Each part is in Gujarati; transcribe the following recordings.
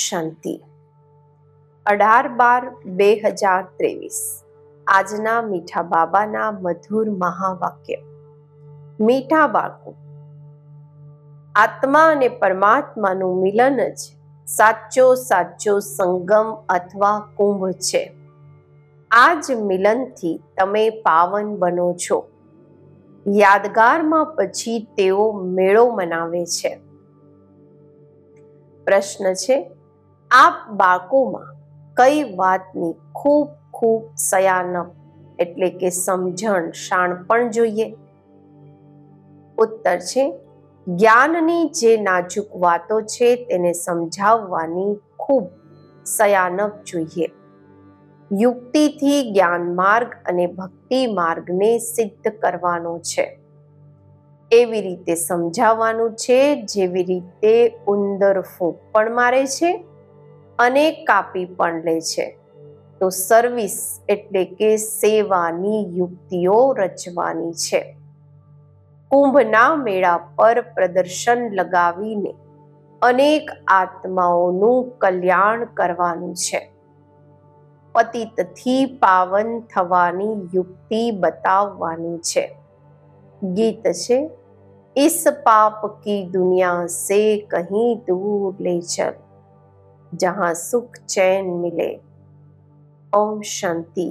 શાંતિ 18/12/2023 આજના મીઠા બાબાના મધુર મહાવાક્ય। મીઠા બાળકો, આત્મા અને પરમાત્માનું મિલન જ સાચો સંગમ અથવા કુંભ છે। આ જ મિલનથી તમે પાવન બનો છો। યાદગારમાં પછી તેઓ મેળો મનાવે છે। પ્રશ્ન છે, આપ બાળકોમાં કઈ વાતની ખૂબ સયાનપ એટલે કે સમજણ શાણપણ જોઈએ? ઉત્તર છે, જ્ઞાનની જે નાજુક વાતો છે તેને સમજાવવાની ખૂબ સયાનપ જોઈએ। યુક્તિથી જ્ઞાન માર્ગ અને ભક્તિ માર્ગને સિદ્ધ કરવાનો છે। એવી રીતે સમજાવવાનું છે જેવી રીતે ઉંદર ફૂંક પણ મારે છે અને કાપી પણ લે છે। તો સર્વિસ એટલે કે સેવાની યુક્તિઓ રચવાની છે। કુંભના મેળા પર પ્રદર્શન લગાવીને અનેક આત્માઓનું કલ્યાણ કરવાનું છે। પતિતથી પાવન થવાની યુક્તિ બતાવવાની છે। ગીત છે, इस पाप की दुनिया से कहीं दूर ले चल जहां सुख चैन मिले। ओम शांति।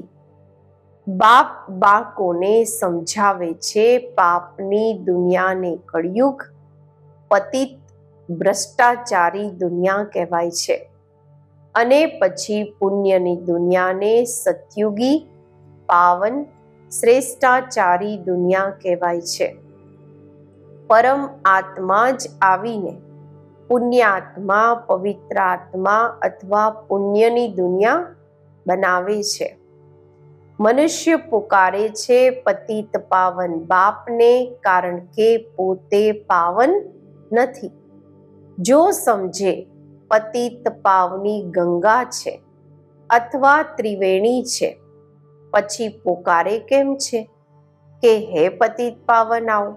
બાપ બાળકોને સમજાવે છે પાપની દુનિયાને કળિયુગ, પતિત ભ્રષ્ટાચારી દુનિયા કહેવાય છે અને પછી પુણ્યની દુનિયાને સતયુગી પાવન શ્રેષ્ઠાચારી દુનિયા કહેવાય છે। પરમ આત્મા જ આવીને પુણ્યાત્મા, પવિત્ર આત્મા અથવા પુણ્યની દુનિયા બનાવે છે। મનુષ્ય પુકારે છે પતિત પાવન બાપને કારણ કે પોતે પાવન નથી। જો સમજે પતિત પાવની ગંગા છે અથવા ત્રિવેણી છે, પછી પુકારે કેમ છે કે હે પતિત પાવન આવો?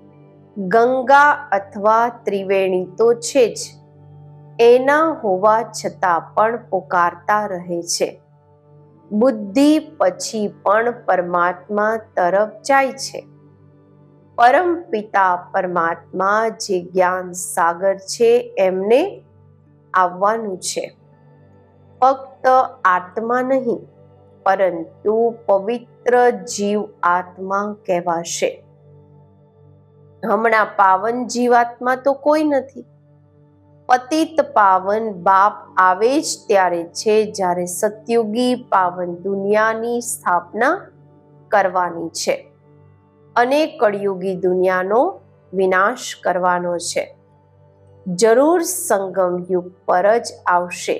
ગંગા અથવા ત્રિવેણી તો છે જ, એના હોવા છતાં પણ પુકારતા રહે છે। બુદ્ધિ પછી પણ પરમાત્મા તરફ જાય છે। પરમ પિતા પરમાત્મા જે જ્ઞાન સાગર છે એમને આવવાનું છે। ફક્ત આત્મા નહીં પરંતુ પવિત્ર જીવ આત્મા કહેવાશે। હમણાં પાવન જીવાત્મા તો કોઈ નથી। પતિત પાવન બાપ આવે જ ત્યારે છે જ્યારે સતયુગી પાવન દુનિયાની સ્થાપના કરવાની છે અને કળિયુગી દુનિયાનો વિનાશ કરવાનો છે। જરૂર સંગમ યુગ પર જ આવશે।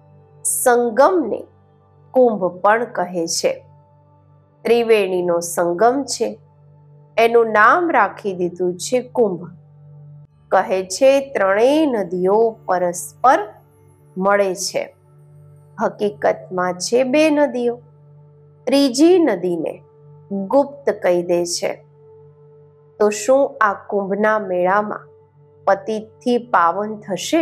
સંગમને કુંભ પણ કહે છે। ત્રિવેણીનો સંગમ છે, એનું નામ રાખી દીધું છે કુંભ। કહે છે ત્રણેય નદીઓ પરસ્પર મળે છે। હકીકતમાં છે બે નદીઓ, ત્રીજી નદીને ગુપ્ત કહી દે છે। તો શું આ કુંભના મેળામાં પતિતથી પાવન થશે?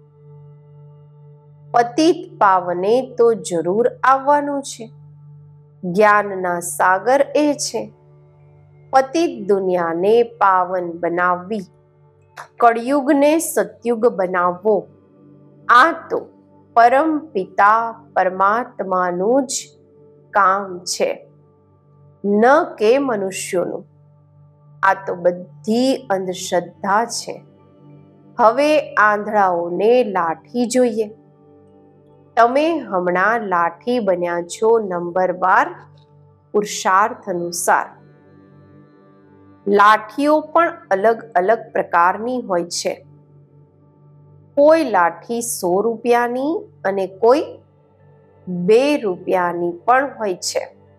પતિત પાવને તો જરૂર આવવાનું છે। જ્ઞાનના સાગર એ છે। પતિત દુનિયાને પાવન બનાવવી, કળિયુગને સતયુગ બનાવવો, આ તો પરમ પિતા પરમાત્માનું જ કામ છે, ન કે મનુષ્યોનું। આ તો બધી અંધશ્રદ્ધા છે। હવે આંધળાઓને લાઠી જોઈએ। તમે હમણાં લાઠી બન્યા છો નંબરવાર પુરુષાર્થ અનુસાર। લાઠીઓ પણ અલગ પ્રકારની હોય છે। કોઈ લાઠી 100 રૂપિયાની અને કોઈ 2 રૂપિયાની પણ હોય છે।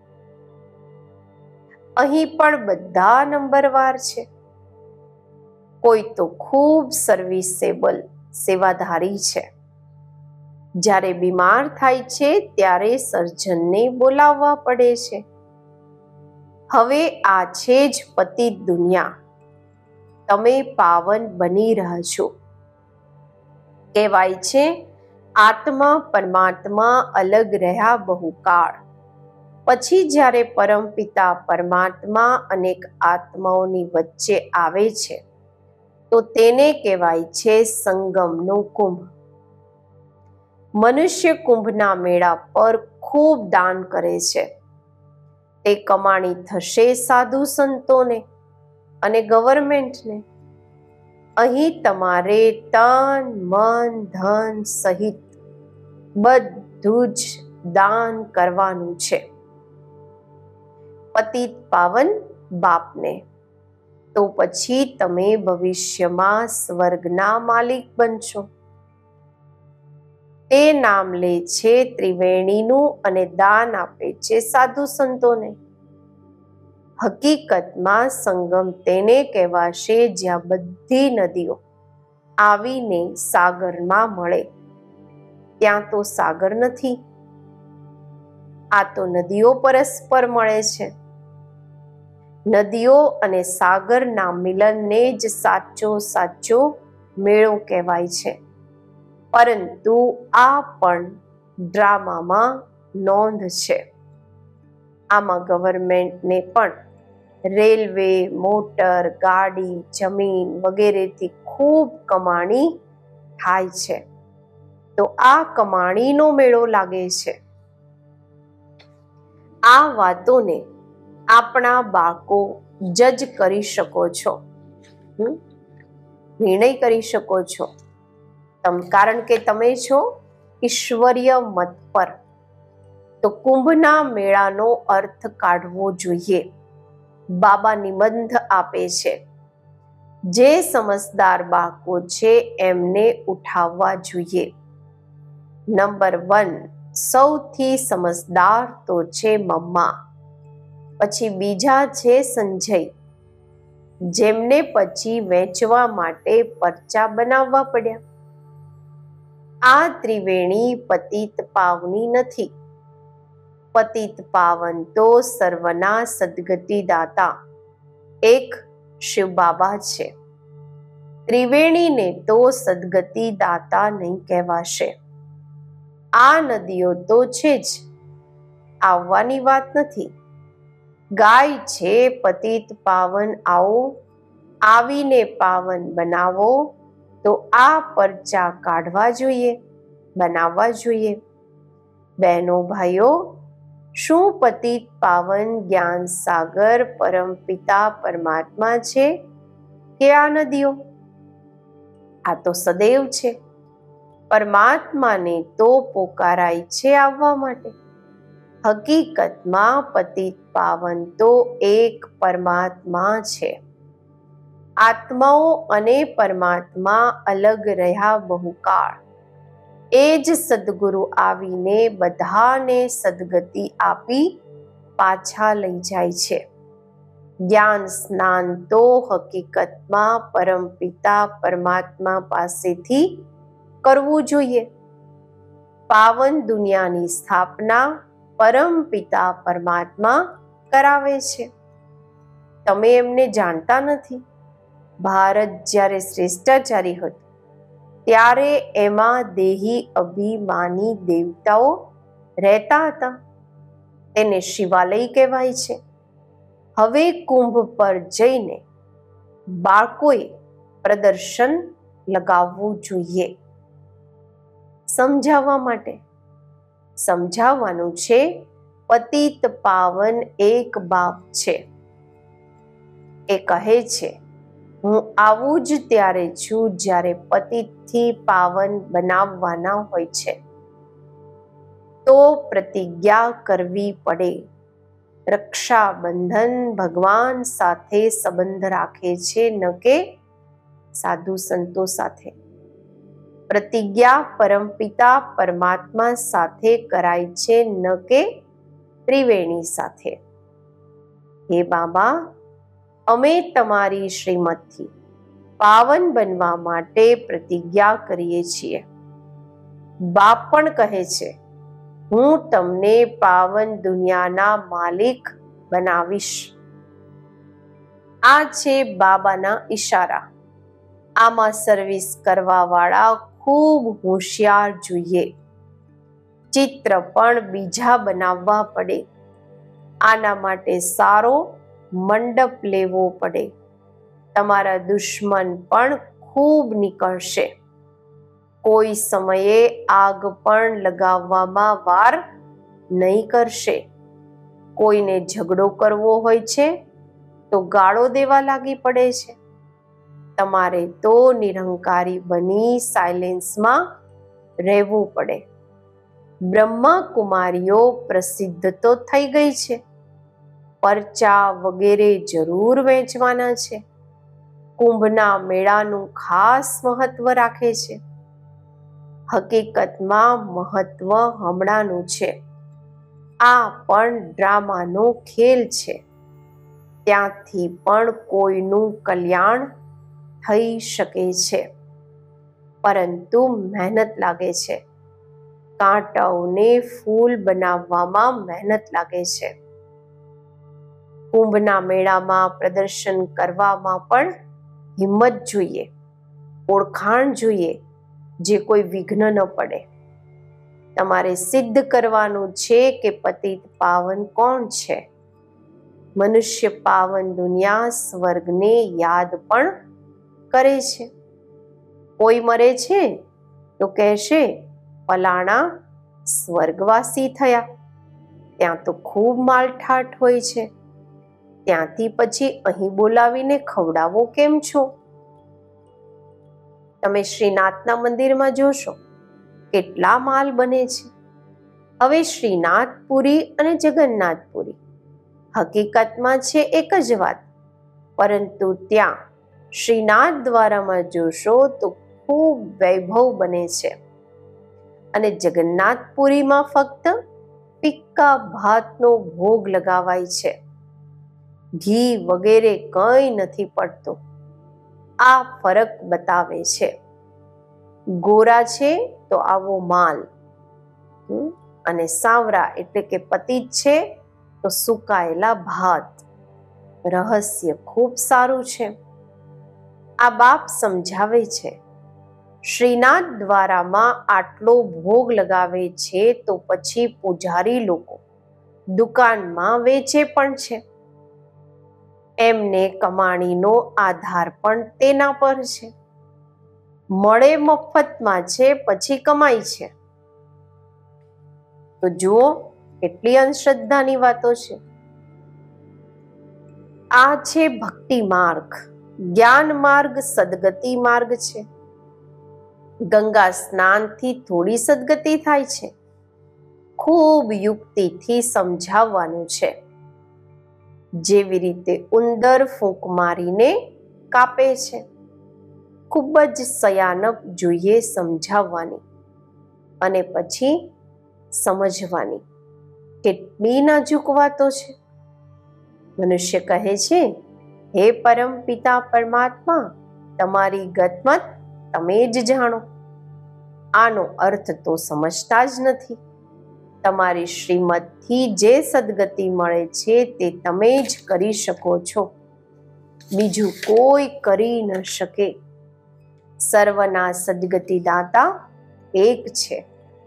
અહીં પણ બધા નંબરવાર છે। કોઈ તો ખૂબ સર્વિસેબલ સેવાધારી છે। જ્યારે બીમાર થાય છે ત્યારે સર્જનને બોલાવવા પડે છે। હવે આ છે જ પતિત દુનિયા। તમે પાવન બની રહ્યા છો। કહેવાય છે આત્મા પરમાત્મા અલગ રહ્યા બહુકાળ. પછી જ્યારે પરમપિતા પરમાત્મા અનેક આત્માઓની વચ્ચે આવે છે તો તેને કહેવાય છે સંગમનો કુંભ. મનુષ્ય કુંભના મેળા પર ખૂબ દાન કરે છે. તે કમાણી થશે સાધુ સંતોને અને ગવર્મેન્ટને. અહીં તમારે તન મન ધન સહિત બધું જ દાન કરવાનું છે. પતિત પાવન બાપને. તો પછી તમે ભવિષ્યમાં સ્વર્ગના માલિક બનશો. તે નામ લે છે ત્રિવેણીનું અને દાન આપે છે સાધુ સંતોને. હકીકતમાં સંગમ તેને કહેવાશે જ્યાં બધી નદીઓ આવીને સાગરમાં મળે. ત્યાં તો સાગર નથી. આ તો નદીઓ પરસ્પર મળે છે. નદીઓ અને સાગરના મિલનને જ સાચો મેળો કહેવાય છે. પરંતુ આ પણ ડ્રામામાં નોંધ છે. આમાં ગવર્મેન્ટને પણ રેલવે, મોટર, ગાડી, જમીન વગેરેથી ખૂબ કમાણી થાય છે. તો આ કમાણીનો મેળો લાગે છે. આ વાતોને આપણા બાળકો જજ કરી શકો છો, નિર્ણય કરી શકો છો. કારણ કે તમે છો ઈશ્વરીય મત પર. તો કુંભના મેળાનો અર્થ કાઢવો જોઈએ. બાબા નિબંધ આપે છે. જે સમજદાર બાળકો છે એમને ઉઠાવવા જોઈએ. નંબર 1 સૌથી સમજદાર તો છે મમ્મા. પછી બીજા છે સંજય, જેમને પછી વેચવા માટે પરચા બનાવવા પડ્યા. આ ત્રિવેણી પતિત પાવની નથી. પતિત પાવન તો સર્વના સદગતિ દાતા એક શિવ બાબા છે. ત્રિવેણીને તો સદગતિ દાતા નહીં કહેવાશે. આ નદીઓ તો છે જ, આવવાની વાત નથી. ગાય છે પતિત પાવન આવો, આવીને પાવન બનાવો. તો આ પરચા કાઢવા જોઈએ, બનાવવા જોઈએ. બહેનો ભાઈઓ, શું પતિત પાવન જ્ઞાન સાગર પરમપિતા પરમાત્મા છે કે આ નદીઓ? આ તો સદૈવ છે. પરમાત્માને તો પોકારાય છે આવવા માટે. હકીકતમાં પતિત પાવન તો એક પરમાત્મા છે. આત્માઓ અને પરમાત્મા અલગ રહ્યા બહુકાળ. એ જ સદગુરુ આવીને બધાને સદગતિ આપી પાછા લઈ જાય છે. જ્ઞાન સ્નાન તો હકીકતમાં પરમપિતા પરમાત્મા પાસેથી કરવું જોઈએ. પાવન દુનિયાની સ્થાપના પરમપિતા પરમાત્મા કરાવે છે. તમે એમને જાણતા નથી. ભારત જ્યારે શ્રેષ્ઠાચારી હતું ત્યારે એમાં દેહી અભિમાની દેવતાઓ રહેતા હતા. તેને શિવાલય કહેવાય છે. હવે કુંભ પર જઈને બાળકોએ પ્રદર્શન લગાવવું જોઈએ. સમજાવવા માટે સમજાવવાનું છે પતિત પાવન એક બાપ છે. એ કહે છે હું આવું જ ત્યારે છું જ્યારે પતિતથી પાવન બનાવવાના હોય છે. તો પ્રતિજ્ઞા કરવી પડે. રક્ષાબંધન ભગવાન સાથે સંબંધ રાખે છે, ન કે સાધુ સંતો સાથે. પ્રતિજ્ઞા પરમપિતા પરમાત્મા સાથે કરાય છે, ન કે ત્રિવેણી સાથે. હે બાબા, અમે તમારી શ્રીમતથી પાવન બનવા માટે પ્રતિજ્ઞા કરીએ છીએ. બાપ પણ કહે છે હું તમને પાવન દુનિયાના માલિક બનાવીશ. આ છે બાબાના ઈશારા. આમાં સર્વિસ કરવા વાળા ખૂબ હોશિયાર જોઈએ. ચિત્ર પણ બીજા બનાવવા પડે. આના માટે સારો મંડપ લેવો પડે. તમારા દુશ્મન પણ ખૂબ નીકળશે. કોઈ સમયે આગ પણ લગાવવામાં વાર નહીં કરશે. કોઈને ઝઘડો કરવો હોય છે તો ગાળો દેવા લાગી પડે છે. તમારે તો નિરહંકારી બની સાયલેન્સમાં રહેવું પડે. બ્રહ્માકુમારીઓ પ્રસિદ્ધ તો થઈ ગઈ છે. પરચા વગેરે જરૂર વેચવાના છે. કુંભના મેળાનું ખાસ મહત્વ રાખે છે. હકીકતમાં મહત્વ હમણાંનું છે. આ પણ ડ્રામાનો ખેલ છે. ત્યાંથી પણ કોઈનું કલ્યાણ થઈ શકે છે, પરંતુ મહેનત લાગે છે. કાંટાઓને ફૂલ બનાવવામાં મહેનત લાગે છે. કુંભના મેળામાં પ્રદર્શન કરવામાં પણ હિંમત જોઈએ, ઓળખાણ જોઈએ, જે કોઈ વિઘ્ન ન પડે. તમારે સિદ્ધ કરવાનું છે કે પતિત પાવન કોણ છે. મનુષ્ય પાવન દુનિયા સ્વર્ગને યાદ પણ કરે છે. કોઈ મરે છે તો કહેશે ફલાણા સ્વર્ગવાસી થયા. ત્યાં તો ખૂબ માલઠાટ હોય છે. ત્યાંથી પછી અહીં બોલાવીને ખવડાવો કેમ છો? તમે શ્રીનાથના મંદિરમાં જોશો કેટલા માલ બને છે. હવે શ્રીનાથપુરી અને જગન્નાથપુરી હકીકતમાં છે એક જ વાત, પરંતુ ત્યાં શ્રીનાથ દ્વારામાં જોશો તો ખૂબ વૈભવ બને છે અને જગન્નાથપુરીમાં ફક્ત ફિક્કા ભાતનો ભોગ લગાવાય છે. ઘી વગેરે કંઈ નથી પડતું. આ ફરક બતાવે છે. ગોરા છે તો આવો માલ, અને સાવરા એટલે કે પતિત છે તો સુકાયેલા ભાત. રહસ્ય ખૂબ સારું છે. આ બાપ સમજાવે છે. શ્રીનાથ દ્વારામાં આટલો ભોગ લગાવે છે તો પછી પૂજારી લોકો દુકાનમાં વેચે પણ છે. એમને કમાણીનો આધાર પણ તેના પર છે. મળે મફતમાં છે પછી કમાય છે. તો જુઓ કેટલી અંધશ્રદ્ધાની વાતો છે. આ છે ભક્તિ માર્ગ, જ્ઞાન માર્ગ, સદગતિ માર્ગ છે. ગંગા સ્નાનથી થોડી સદગતિ થાય છે. ખૂબ યુક્તિથી સમજાવવાનું છે. જેવી રીતે ઉંદર ફૂંક મારીને કાપે છે. ખૂબ જ સયાનપ જોઈએ સમજાવવાની અને પછી સમજવાની. કેટલી નાજુક વાતો છે. મનુષ્ય કહે છે, હે પરમ પિતા પરમાત્મા, તમારી ગતમત તમે જ જાણો. આનો અર્થ તો સમજતા જ નથી. તમારી શ્રીમતથી જે સદગતિ મળે છે તે તમે જ કરી શકો છો, બીજું કોઈ કરી ન શકે. સર્વના સદગતિ દાતા એક છે.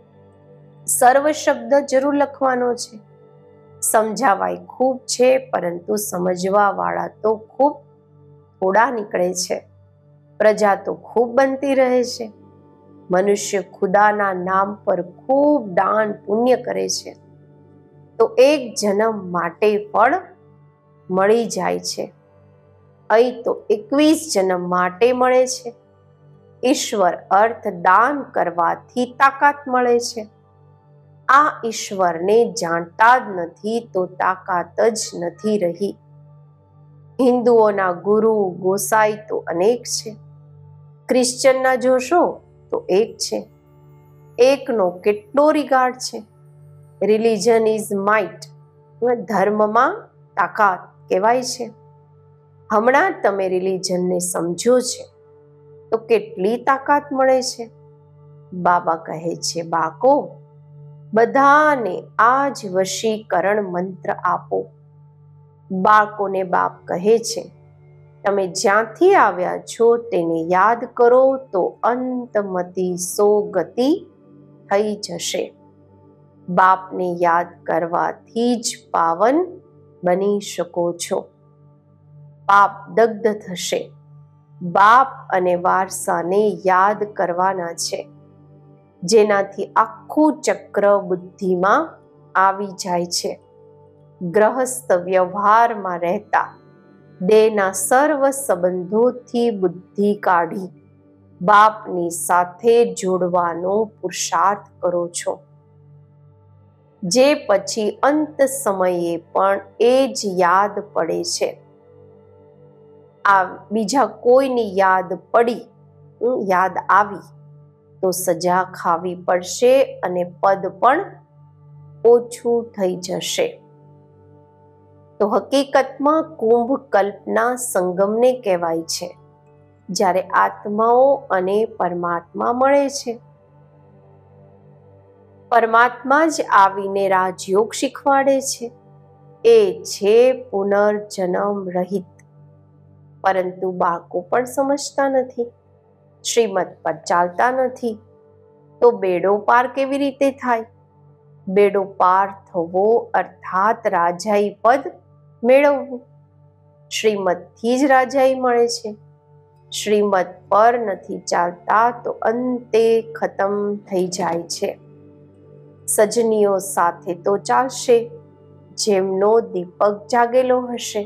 સર્વ શબ્દ જરૂર લખવાનો છે. સમજાવાય ખૂબ છે, પરંતુ સમજવા વાળા તો ખૂબ થોડા નીકળે છે. પ્રજા તો ખૂબ બનતી રહે છે. મનુષ્ય ખુદાના નામ પર ખૂબ દાન પુણ્ય કરે છે તો એક જન્મ માટે ફળ મળી જાય છે. અહીં તો 21 જન્મ માટે મળે છે. ઈશ્વર અર્થ દાન કરવાથી તાકાત મળે છે. આ ઈશ્વરને જાણતા જ નથી તો તાકાત જ નથી રહી. હિન્દુઓના ગુરુ ગોસાઈ તો અનેક છે. ક્રિશ્ચનના જોશો તો એક છે. એકનો કેટલો રિગાર્ડ છે. રિલિજન ઇઝ માઇટ, ધર્મમાં તાકાત કહેવાય છે. હમણાં તમે રિલિજનને સમજો છે તો કેટલી તાકાત મળે છે. બાબા કહે છે, બાકો બધાને આ જ વશીકરણ મંત્ર આપો. બાળકોને બાપ કહે છે, તમે જ્યાંથી આવ્યા છો તેને યાદ કરો તો અંતમતી સો ગતિ થઈ જશે. બાપને યાદ કરવાથી જ પાવન બની શકો છો. પાપ દગ્ધ થશે. બાપ અને વારસાને યાદ કરવાના છે, જેનાથી આખું ચક્ર બુદ્ધિમાં આવી જાય છે. ગ્રહસ્થ વ્યવહારમાં રહેતા દેહના સર્વ સંબંધોથી બુદ્ધિ કાઢી બાપની સાથે જોડવાનો પુરુષાર્થ કરો છો, જે પછી અંત સમયે પણ એ જ યાદ પડે છે. આ બીજા કોઈની યાદ આવી તો સજા ખાવી પડશે અને પદ પણ ઓછું થઈ જશે. તો હકીકતમાં કુંભ કલ્પના સંગમને કહેવાય છે, જ્યારે આત્માઓ અને પરમાત્મા મળે છે. પરમાત્મા જ આવીને રાજયોગ શીખવાડે છે. એ છે પુનર્જન્મ રહિત. પરંતુ બાળકો પણ સમજતા નથી, શ્રીમત પર ચાલતા નથી. તો બેડો પાર કેવી રીતે થાય? બેડો પાર થવો અર્થાત રાજાઈ પદ મેળવવું. શ્રીમતથી જ રાજાઈ મળે છે. શ્રીમત પર નથી ચાલતા તો અંતે ખતમ થઈ જાય છે. સજનીઓ સાથે તો ચાલશે, જેમનો દીપક જાગેલો હશે.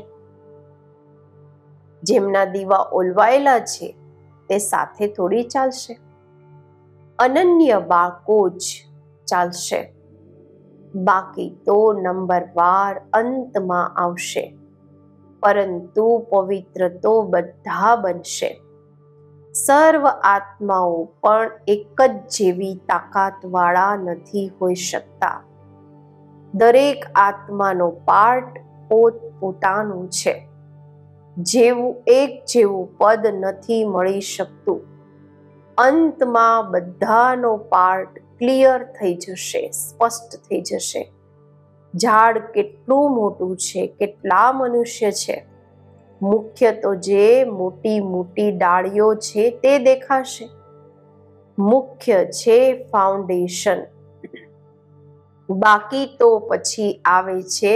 જેમના દીવા ઓલવાયેલા છે તે સાથે થોડી ચાલશે. અનન્ય બાળકો જ ચાલશે. બાકી તો નંબરવાર અંતમાં આવશે. પરંતુ પવિત્ર તો બધા બનશે. સર્વ આત્માઓ પણ એક જ જેવી તાકાતવાળા નથી હોઈ શકતા. દરેક આત્માનો પાર્ટ પોતપોતાનું છે. જેવું એક જેવું પદ નથી મળી શકતું. અંતમાં બધાનો પાર્ટ ક્લિયર થઈ જશે, સ્પષ્ટ થઈ જશે. ઝાડ કેટલું મોટું છે, કેટલા મનુષ્ય છે, મુખ્ય તો જે મોટી મોટી ડાળીઓ છે તે દેખાશે. મુખ્ય છે ફાઉન્ડેશન. બાકી તો પછી આવે છે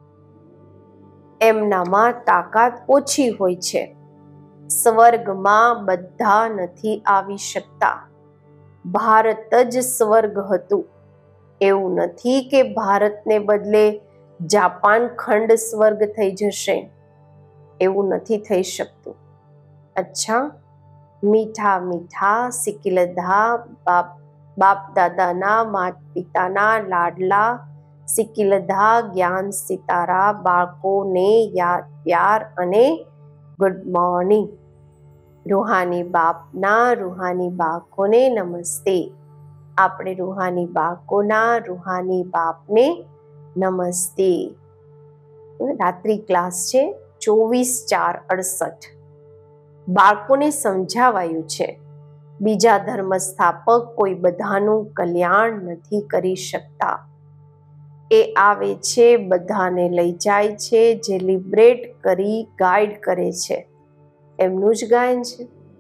એમનામાં તાકાત ઓછી હોય છે. સ્વર્ગમાં બધા નથી આવી શકતા. ભારત જ સ્વર્ગ હતું. એવું નથી કે ભારતને બદલે જાપાન ખંડ સ્વર્ગ થઈ જશે. એવું નથી થઈ શકતું. અચ્છા, મીઠા મીઠા સિકિલધા બાપ દાદાના માતા પિતાના લાડલા સિકિલધા જ્ઞાન સિતારા બાળકોને યાદ પ્યાર અને ગુડ મોર્નિંગ. રૂહાની બાપના રૂહાની બાળકોને નમસ્તે. આપણે રૂહાની બાળકોના રૂહાની બાપને નમસ્તે. રાત્રિ ક્લાસ છે 24/4/68. બાળકોને સમજાવાયું છે બીજા ધર્મ સ્થાપક કોઈ બધાનું કલ્યાણ નથી કરી શકતા. એ આવે છે, બધાને લઈ જાય છે, જે લિબરેટ કરી ગાઈડ કરે છે. એમનું જ ગાયન છે.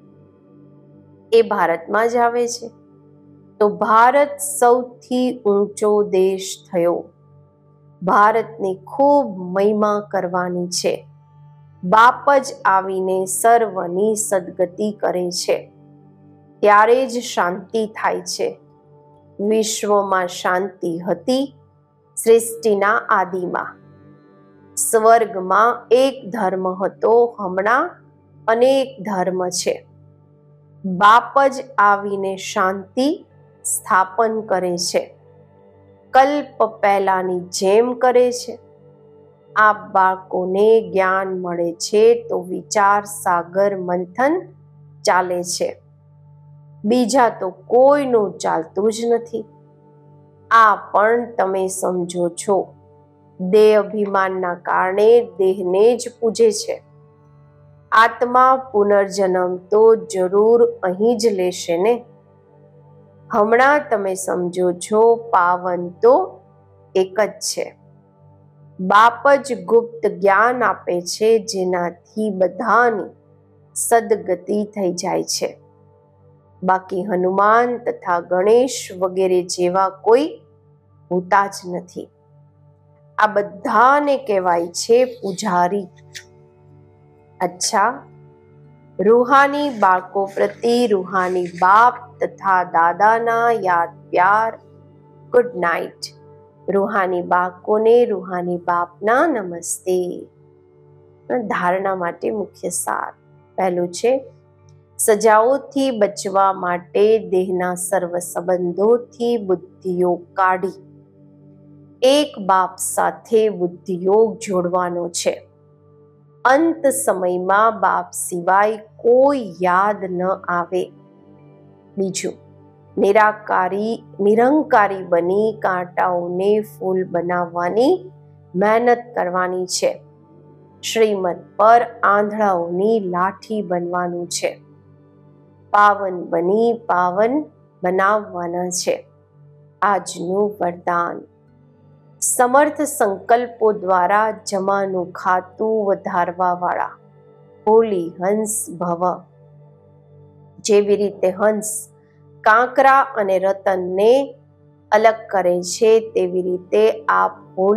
એ ભારતમાં જ આવે છે. તો ભારત સૌથી ઊંચો દેશ થયો. ભારતની ખૂબ મહિમા કરવાની છે. બાપ જ આવીને સર્વની સદગતિ કરે છે. ત્યારે જ શાંતિ થાય છે. વિશ્વમાં શાંતિ હતી સૃષ્ટિના આદિમાં. સ્વર્ગમાં એક ધર્મ હતો, હમણાં અનેક ધર્મ છે. બાપ જ આવીને શાંતિ સ્થાપન કરે છે. કલ્પ પહેલાની જેમ કરે છે. આ બાળકોને જ્ઞાન મળે છે તો વિચાર સાગર મંથન ચાલે છે. બીજા તો કોઈનું ચાલતું જ નથી. આ પણ તમે સમજો છો. દેહ અભિમાનના કારણે દેહને જ પૂજે છે. આત્મા પુનર્જન્મ તો જરૂર અહીં જ લેશે ને. હમણાં તમે સમજો છો પાવન તો એક જ છે. બાપ જ ગુપ્ત જ્ઞાન આપે છે, જેનાથી બધાની સદગતિ થઈ જાય છે. બાકી હનુમાન તથા ગણેશ વગેરે જેવા કોઈ હોતા જ નથી. આ બધાને કહેવાય છે પૂજારી. અચ્છા, રૂહાની બાળકો પ્રતિ રૂહાની બાપ તથા દાદાના યાદ પ્યાર. Good night. રૂહાની બાળકોને રૂહાની બાપના નમસ્તે. ધારણા માટે મુખ્ય સાર. પહેલું છે, સજાઓથી બચવા માટે દેહના સર્વ સંબંધોથી બુદ્ધિયોગ કાઢી એક બાપ સાથે બુદ્ધિયોગ જોડવાનો છે. અંત સમયમાં બાપ સિવાય કોઈ યાદ ન આવે. બીજું, નિરંકારી બની કાંટાઓને ફૂલ બનાવવાની મહેનત કરવાની છે. શ્રીમત પર આંધળાઓની લાઠી બનવાનું છે. પાવન બની પાવન બનાવવાના છે. આજનું વરદાન. સમર્થ સંકલ્પો દ્વારા જમાનું ખાતું વધારવા વાળા હોલી હંસ ભવ. જેવી રીતે હંસ કાંકરા અને રતનને અલગ કરે છે, તેવી રીતે આપ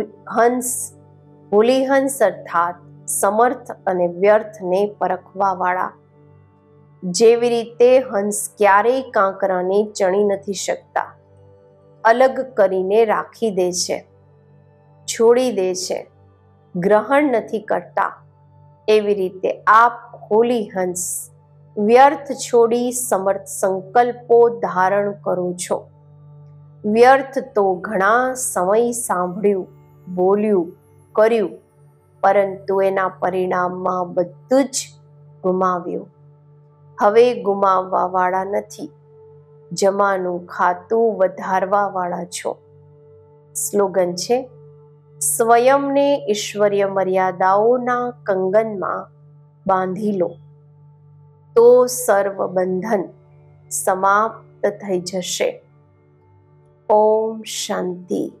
હોલી હંસ અર્થાત સમર્થ અને વ્યર્થને પરખવા વાળા. જેવી રીતે હંસ ક્યારેય કાંકરાને ચણી નથી શકતા, અલગ કરીને રાખી દે છે, છોડી દે છે, ગ્રહણ નથી કરતા, એવી રીતે આપ હોલી હંસ વ્યર્થ છોડી સમર્થ સંકલ્પો ધારણ કરો છો. વ્યર્થ તો ઘણા સમય સાંભળ્યું, બોલ્યું, કર્યું, પરંતુ એના પરિણામમાં બધું જ ગુમાવ્યું. હવે ગુમાવવા વાળા નથી, જમાનું ખાતું વધારવા વાળા છો. સ્લોગન છે, સ્વયંને ઈશ્વરીય મર્યાદાઓના કંગનમાં બાંધી લો, તો સર્વ બંધન સમાપ્ત થઈ જશે. ઓમ શાંતિ.